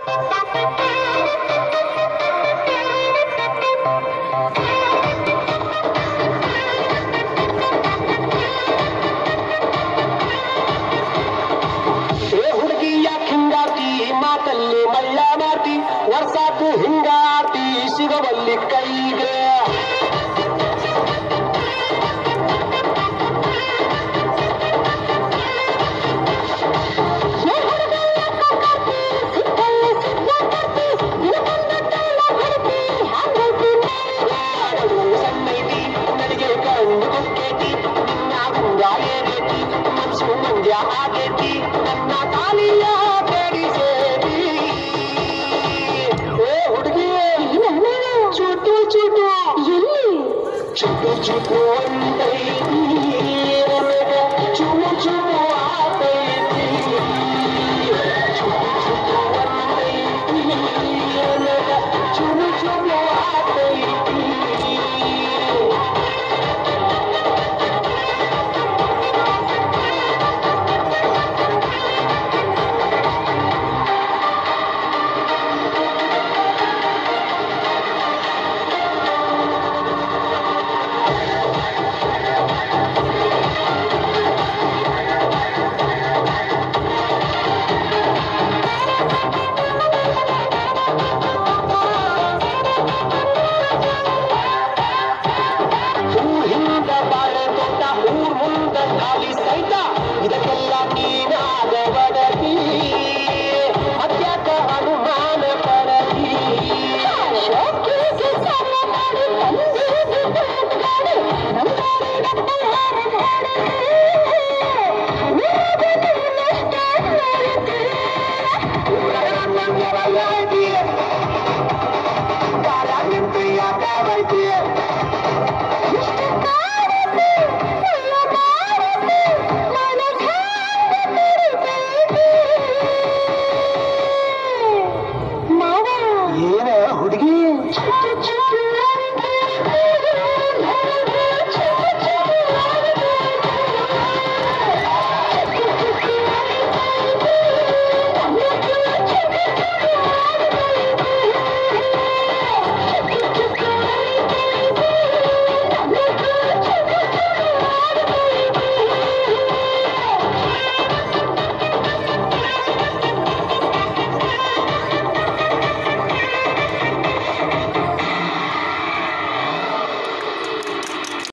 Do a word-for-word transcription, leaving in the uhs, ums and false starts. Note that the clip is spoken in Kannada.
ಮಾತಲ್ಲಿ ಮಳ್ಳ ಮಾತಿ ವರ್ಷಾಕು ಹಿಂಗಾತಿ ಸಿಗವಲ್ಲಿ ಕೈಗೆ ಸಣ್ಣೈತಿ ನನಗೆ ಕಂಡು ಕೊಕ್ಕೇತಿ ನಿನ್ನ ಗುಂಗಾಲೇತಿ ಮನ್ಸು ಮಂಡ್ಯ ಆಗೇತಿ ನನ್ನ ತಾಲಿಯ ಚುಟು ಚುಟು ಅಂತೈತಿ ಚುಮು ಚುಮು ಆತೈತಿ ಚುಟು ಚುಟು ಅಂತೈತಿ ಚುಮು ಚುಮು ಆತೈತಿ ಇದಕ್ಕೆಲ್ಲ ನೀನಾದ ಬಡತಿ ಮತ್ಯಾಕ ಅನುಮಾನ ಪಡತಿ ಊರ